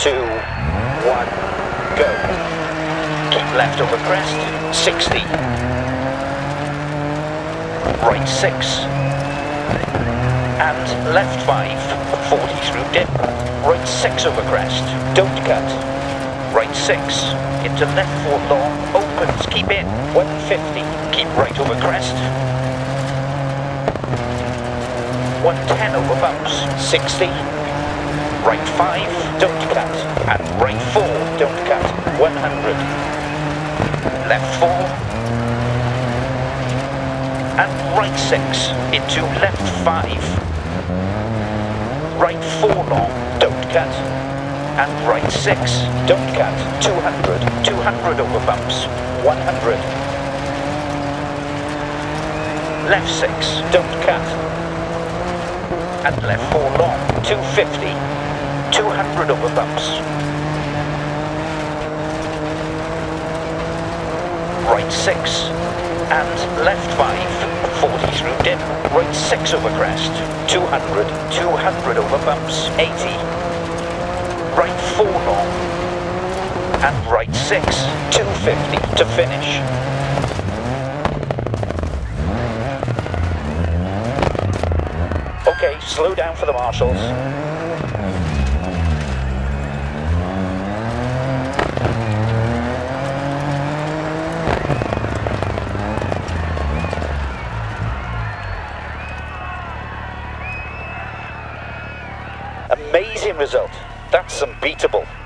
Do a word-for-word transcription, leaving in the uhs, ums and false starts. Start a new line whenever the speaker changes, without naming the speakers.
two, one, go. Keep left over crest, sixty. Right six. And left five, forty through dip. Right six over crest, don't cut. Right six, into left four long, opens, keep in, one fifty. Keep right over crest. one ten over bumps, sixty. Right five, don't cut. And right four, don't cut, one hundred. Left four. And right six, into left five. Right four long, don't cut. And right six, don't cut, two hundred. two hundred over bumps, one hundred. Left six, don't cut. And left four long, two fifty. two hundred over bumps. Right six. And left five, forty through dip. Right six over crest, two hundred. two hundred over bumps, eighty. Right four long. And right six, two fifty to finish. Okay, slow down for the marshals. Amazing result. That's unbeatable.